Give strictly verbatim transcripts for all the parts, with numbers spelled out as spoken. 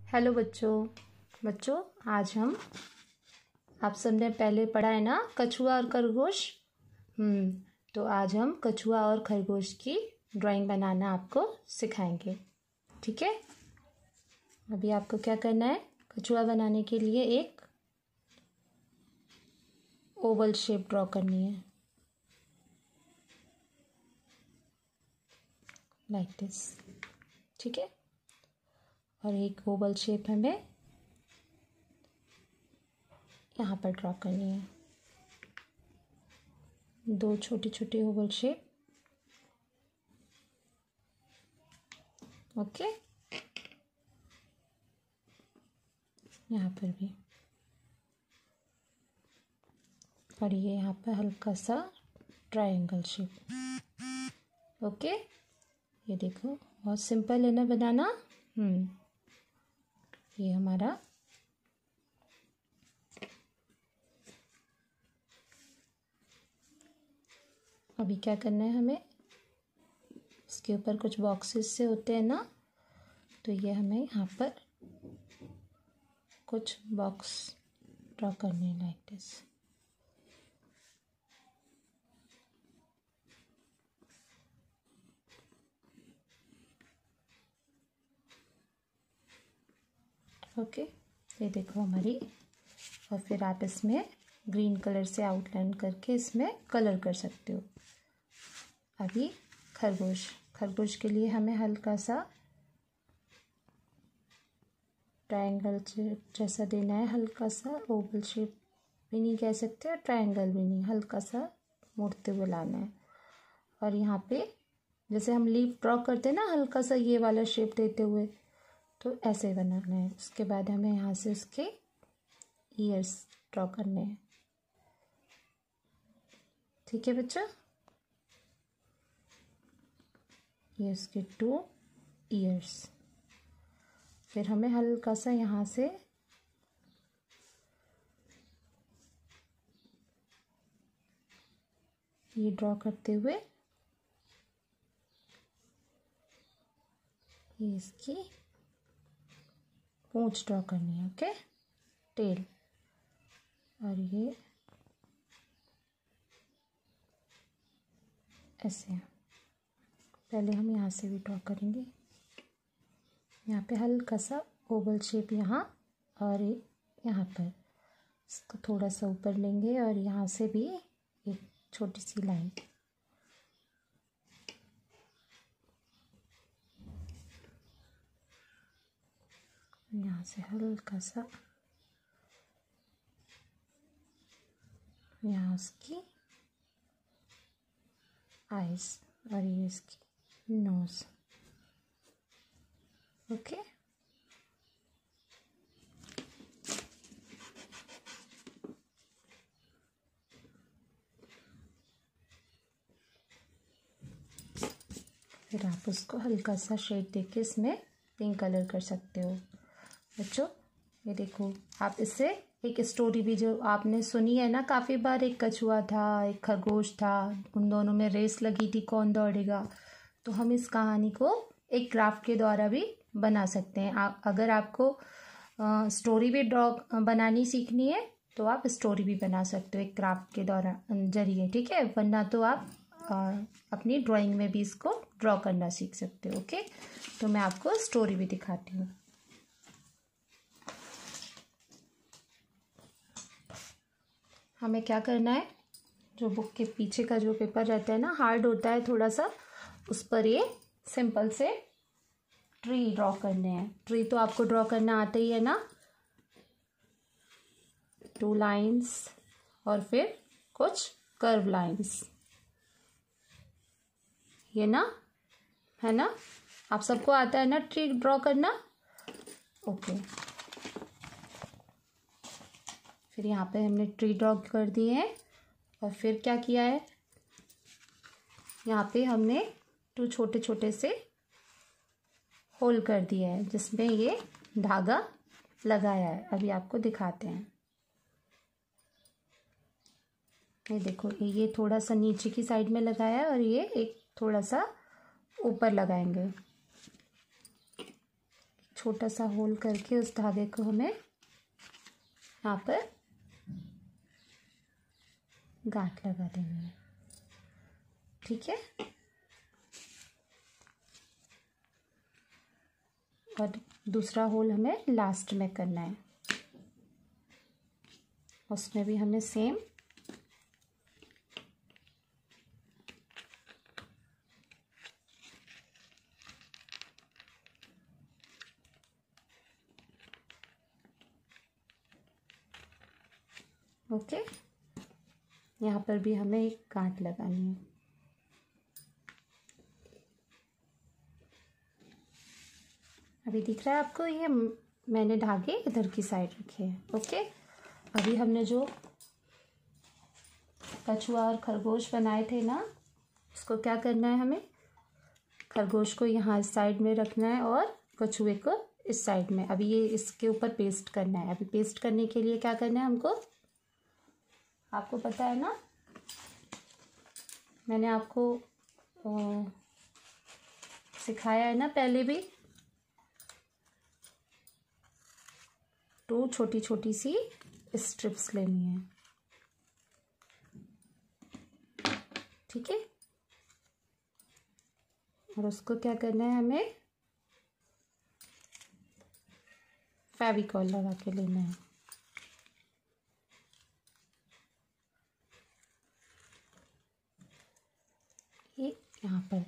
Hello बच्चों बच्चों आज हम आप सबने पहले पढ़ा है ना कछुआ और खरगोश। हम्म तो आज हम कछुआ और खरगोश की ड्राइंग बनाना आपको सिखाएंगे। ठीक है, अभी आपको क्या करना है, कछुआ बनाने के लिए एक ओवल शेप ड्रॉ करनी है लाइक दिस। ठीक है, और एक ओवल शेप हमें यहाँ पर ड्रॉ करनी है, दो छोटे छोटे ओवल शेप। ओके, यहाँ पर भी, और ये यहाँ पर हल्का सा ट्रायंगल शेप। ओके, ये देखो बहुत सिंपल है ना बनाना। हम्म ये हमारा अभी क्या करना है, हमें इसके ऊपर कुछ बॉक्सेस से होते हैं ना, तो ये हमें यहाँ पर कुछ बॉक्स ड्रॉ करने हैं लाइक दिस। ओके, ये देखो हमारी, और फिर आप इसमें ग्रीन कलर से आउटलाइन करके इसमें कलर कर सकते हो। अभी खरगोश खरगोश के लिए हमें हल्का सा ट्रायंगल शेप जैसा देना है, हल्का सा ओवल शेप भी नहीं कह सकते और ट्रायंगल भी नहीं, हल्का सा मुड़ते हुए लाना है। और यहाँ पे जैसे हम लीफ ड्रॉ करते हैं ना, हल्का सा ये वाला शेप देते हुए, तो ऐसे बनाना है। उसके बाद हमें यहाँ से उसके ईयर्स ड्रॉ करने हैं। ठीक है बच्चा, ये उसके टू ईयर्स। फिर हमें हल्का सा यहाँ से ये ड्रॉ करते हुए ये इसकी पूंछ ड्रॉ करनी है। ओके, टेल, और ये ऐसे। पहले हम यहाँ से भी ड्रॉ करेंगे, यहाँ पे हल्का सा ओवल शेप यहाँ, और यहाँ पर इसको थोड़ा सा ऊपर लेंगे और यहाँ से भी एक छोटी सी लाइन। यहाँ से हल्का सा यहाँ उसकी आइज, और ये इसकी नोज। ओके, फिर आप उसको हल्का सा शेड देके इसमें पिंक कलर कर सकते हो। बच्चों ये देखो, आप इससे एक स्टोरी भी जो आपने सुनी है ना काफ़ी बार, एक कछुआ था एक खरगोश था, उन दोनों में रेस लगी थी कौन दौड़ेगा, तो हम इस कहानी को एक क्राफ्ट के द्वारा भी बना सकते हैं। आ, अगर आपको आ, स्टोरी भी ड्रॉ बनानी सीखनी है तो आप स्टोरी भी बना सकते हो एक क्राफ्ट के द्वारा जरिए। ठीक है, वरना तो आप आ, अपनी ड्राइंग में भी इसको ड्रॉ करना सीख सकते हो। ओके, तो मैं आपको स्टोरी भी दिखाती हूँ। हमें क्या करना है, जो बुक के पीछे का जो पेपर रहता है ना, हार्ड होता है थोड़ा सा, उस पर ये सिंपल से ट्री ड्रॉ करने हैं। ट्री तो आपको ड्रॉ करना आता ही है ना, टू लाइंस और फिर कुछ कर्व लाइंस, ये ना है ना, आप सबको आता है ना ट्री ड्रॉ करना। ओके, फिर यहाँ पे हमने ट्री ड्रॉ कर दिए हैं, और फिर क्या किया है, यहाँ पे हमने टू छोटे छोटे से होल कर दिया है जिसमें ये धागा लगाया है। अभी आपको दिखाते हैं, ये देखो, ये थोड़ा सा नीचे की साइड में लगाया है और ये एक थोड़ा सा ऊपर लगाएंगे, छोटा सा होल करके उस धागे को हमें यहाँ पर गांठ लगा देनी है। ठीक है, और दूसरा होल हमें लास्ट में करना है, उसमें भी हमें सेम ओके यहाँ पर भी हमें एक गांठ लगानी है। अभी दिख रहा है आपको, ये मैंने धागे इधर की साइड रखे हैं। ओके, अभी हमने जो कछुआ और खरगोश बनाए थे ना, उसको क्या करना है, हमें खरगोश को यहाँ इस साइड में रखना है और कछुए को इस साइड में। अभी ये इसके ऊपर पेस्ट करना है। अभी पेस्ट करने के लिए क्या करना है हमको, आपको पता है ना, मैंने आपको आ, सिखाया है ना पहले भी। तो छोटी छोटी सी स्ट्रिप्स लेनी है। ठीक है, और उसको क्या करना है, हमें फेविकॉल लगा के लेना है। ये यहाँ पर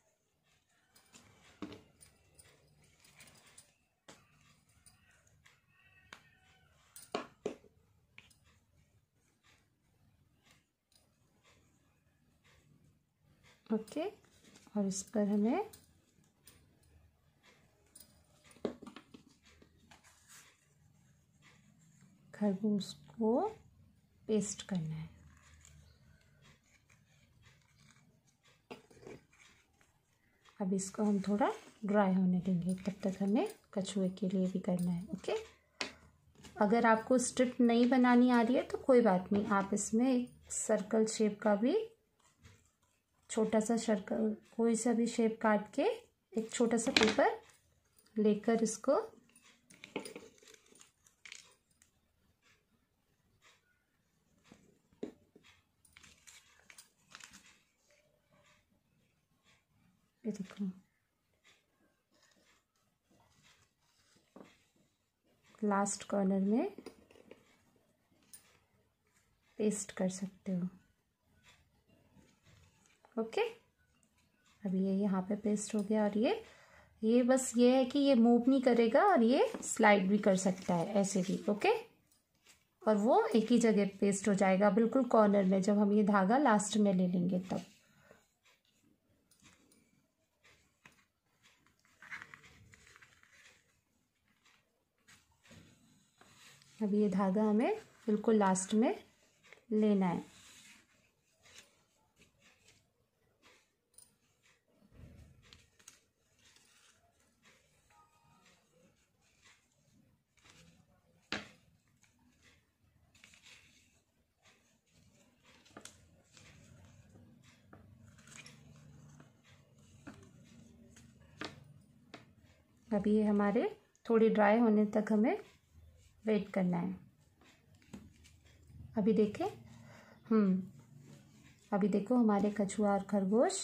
ओके, और इस पर हमें खरगोश को पेस्ट करना है। अब इसको हम थोड़ा ड्राई होने देंगे, तब तक हमें कछुए के लिए भी करना है। ओके, अगर आपको स्ट्रिप नहीं बनानी आ रही है तो कोई बात नहीं, आप इसमें एक सर्कल शेप का भी छोटा सा सर्कल, कोई सा भी शेप काट के एक छोटा सा पेपर लेकर इसको ये देखो लास्ट कॉर्नर में पेस्ट कर सकते हो। ओके, अभी ये यहाँ पे पेस्ट हो गया, और ये ये बस ये है कि ये मूव नहीं करेगा और ये स्लाइड भी कर सकता है ऐसे भी। ओके, और वो एक ही जगह पेस्ट हो जाएगा बिल्कुल कॉर्नर में, जब हम ये धागा लास्ट में ले लेंगे तब। अभी ये धागा हमें बिल्कुल लास्ट में लेना है। अभी ये हमारे थोड़ी ड्राई होने तक हमें वेट करना है। अभी देखें, हम्म अभी देखो हमारे कछुआ और खरगोश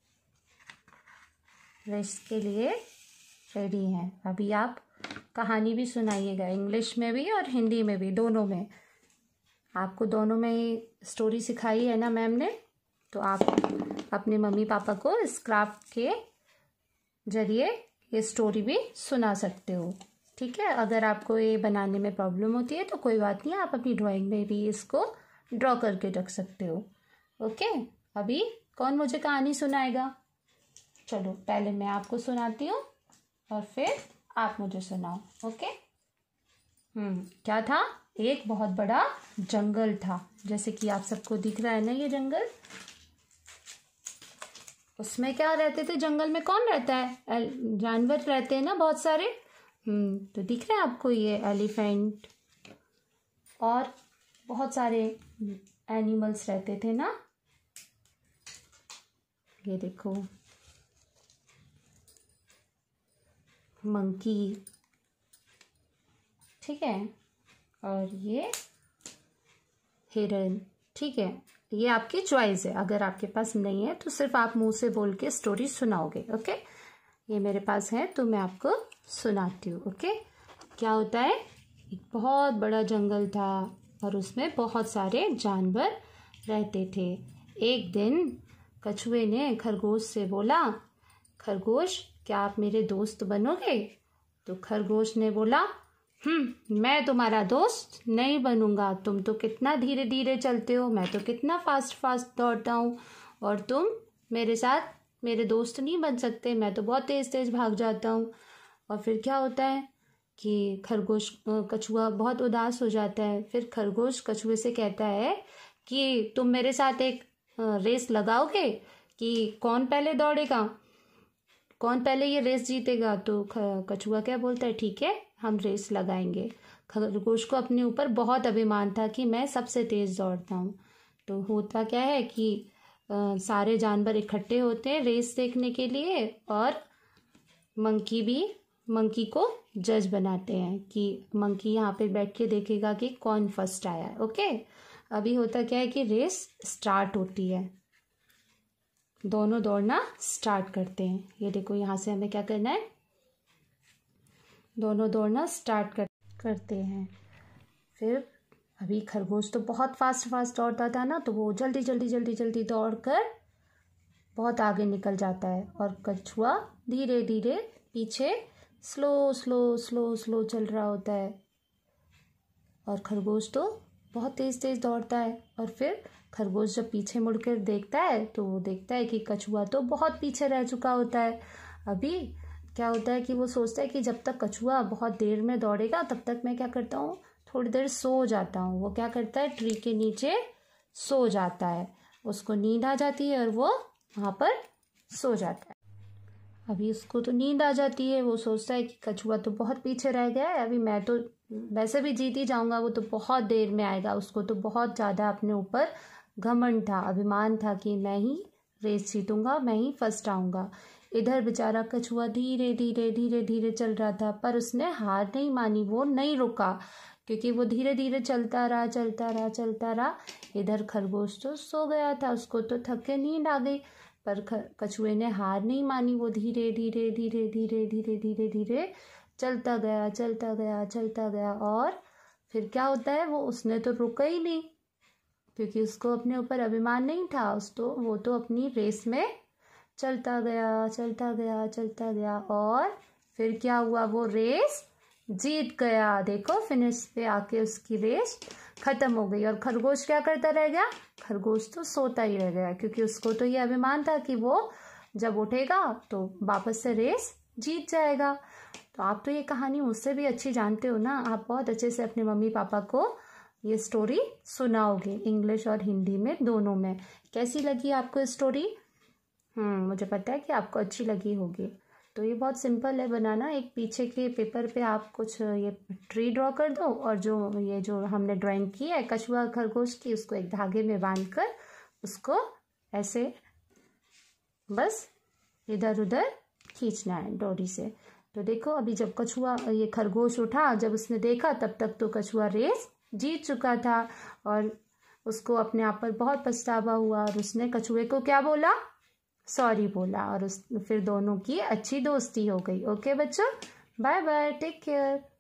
रेस के लिए रेडी हैं। अभी आप कहानी भी सुनाइएगा, इंग्लिश में भी और हिंदी में भी, दोनों में। आपको दोनों में ही स्टोरी सिखाई है ना मैम ने, तो आप अपने मम्मी पापा को इस क्राफ्ट के जरिए ये स्टोरी भी सुना सकते हो। ठीक है, अगर आपको ये बनाने में प्रॉब्लम होती है तो कोई बात नहीं, आप अपनी ड्राइंग में भी इसको ड्रॉ करके रख सकते हो। ओके, अभी कौन मुझे कहानी सुनाएगा? चलो पहले मैं आपको सुनाती हूँ और फिर आप मुझे सुनाओ। ओके, हम्म क्या था? एक बहुत बड़ा जंगल था, जैसे कि आप सबको दिख रहा है ना ये जंगल। उसमें क्या रहते थे? जंगल में कौन रहता है? जानवर रहते हैं ना बहुत सारे। हम्म तो दिख रहा है आपको ये एलिफेंट और बहुत सारे एनिमल्स रहते थे ना। ये देखो मंकी, ठीक है, और ये हिरन, ठीक है। ये आपकी चॉइस है, अगर आपके पास नहीं है तो सिर्फ आप मुंह से बोल के स्टोरी सुनाओगे। ओके, ये मेरे पास है तो मैं आपको सुनाती हूँ। ओके, क्या होता है, एक बहुत बड़ा जंगल था और उसमें बहुत सारे जानवर रहते थे। एक दिन कछुए ने खरगोश से बोला, खरगोश क्या आप मेरे दोस्त बनोगे? तो खरगोश ने बोला, हम्म मैं तुम्हारा दोस्त नहीं बनूंगा, तुम तो कितना धीरे धीरे चलते हो, मैं तो कितना फास्ट फास्ट दौड़ता हूँ, और तुम मेरे साथ मेरे दोस्त नहीं बन सकते, मैं तो बहुत तेज तेज भाग जाता हूँ। और फिर क्या होता है कि खरगोश कछुआ बहुत उदास हो जाता है। फिर खरगोश कछुए से कहता है कि तुम मेरे साथ एक रेस लगाओगे कि कौन पहले दौड़ेगा, कौन पहले ये रेस जीतेगा। तो कछुआ क्या बोलता है, ठीक है हम रेस लगाएंगे। खरगोश को अपने ऊपर बहुत अभिमान था कि मैं सबसे तेज दौड़ता हूँ। तो होता क्या है कि आ, सारे जानवर इकट्ठे होते हैं रेस देखने के लिए, और मंकी भी मंकी को जज बनाते हैं कि मंकी यहाँ पे बैठ के देखेगा कि कौन फर्स्ट आया है। ओके, अभी होता क्या है कि रेस स्टार्ट होती है, दोनों दौड़ना स्टार्ट करते हैं। ये देखो यहाँ से हमें क्या करना है, दोनों दौड़ना स्टार्ट कर करते हैं। फिर अभी खरगोश तो बहुत फास्ट फास्ट दौड़ता था ना, तो वो जल्दी जल्दी जल्दी जल्दी दौड़ कर बहुत आगे निकल जाता है, और कछुआ धीरे धीरे पीछे स्लो स्लो स्लो स्लो चल रहा होता है, और खरगोश तो बहुत तेज तेज दौड़ता है। और फिर खरगोश जब पीछे मुड़कर देखता है तो वो देखता है कि कछुआ तो बहुत पीछे रह चुका होता है। अभी क्या होता है कि वो सोचता है कि जब तक कछुआ बहुत देर में दौड़ेगा तब तक मैं क्या करता हूँ, थोड़ी देर सो जाता हूँ। वो क्या करता है, ट्री के नीचे सो जाता है, उसको नींद आ जाती है और वो वहाँ पर सो जाता है। अभी उसको तो नींद आ जाती है, वो सोचता है कि कछुआ तो बहुत पीछे रह गया है, अभी मैं तो वैसे भी जीत ही जाऊंगा, वो तो बहुत देर में आएगा। उसको तो बहुत ज़्यादा अपने ऊपर घमंड था, अभिमान था कि मैं ही रेस जीतूंगा, मैं ही फर्स्ट आऊँगा। इधर बेचारा कछुआ धीरे धीरे धीरे धीरे चल रहा था, पर उसने हार नहीं मानी, वो नहीं रुका, क्योंकि वो धीरे धीरे चलता रहा चलता रहा चलता रहा। इधर खरगोश तो सो गया था, उसको तो थक के नींद आ गई, पर कछुए ने हार नहीं मानी, वो धीरे धीरे धीरे धीरे धीरे धीरे धीरे चलता गया चलता गया चलता गया। और फिर क्या होता है, वो उसने तो रुका ही नहीं, क्योंकि उसको अपने ऊपर अभिमान नहीं था, उस तो वो तो अपनी रेस में चलता गया चलता गया चलता गया। और फिर क्या हुआ, वो रेस जीत गया। देखो फिनिश पे आके उसकी रेस खत्म हो गई, और खरगोश क्या करता रह गया, खरगोश तो सोता ही रह गया, क्योंकि उसको तो ये अभिमान था कि वो जब उठेगा तो वापस से रेस जीत जाएगा। तो आप तो ये कहानी मुझसे भी अच्छी जानते हो ना, आप बहुत अच्छे से अपने मम्मी पापा को ये स्टोरी सुनाओगे, इंग्लिश और हिंदी में दोनों में। कैसी लगी आपको स्टोरी? हम्म मुझे पता है कि आपको अच्छी लगी होगी। तो ये बहुत सिंपल है बनाना। एक पीछे के पेपर पे आप कुछ ये ट्री ड्रॉ कर दो, और जो ये जो हमने ड्राइंग की है कछुआ खरगोश की, उसको एक धागे में बांध कर उसको ऐसे बस इधर उधर खींचना है डोरी से। तो देखो अभी जब कछुआ ये खरगोश उठा, जब उसने देखा तब तक तो कछुआ रेस जीत चुका था, और उसको अपने आप पर बहुत पछतावा हुआ, और उसने कछुए को क्या बोला, सॉरी बोला, और उस फिर दोनों की अच्छी दोस्ती हो गई। ओके बच्चों, बाय बाय, टेक केयर।